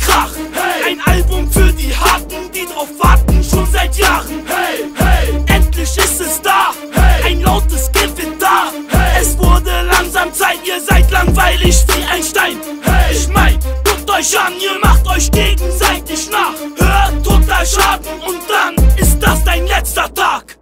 Krach. Hey. Ein Album für die Harten, die drauf warten, schon seit Jahren. Hey, hey. Endlich ist es da, hey. Ein lautes Gewitter, hey. Es wurde langsam Zeit, ihr seid langweilig wie ein Stein. Hey. Ich mein, guckt euch an, ihr macht euch gegenseitig nach. Hört total Schaden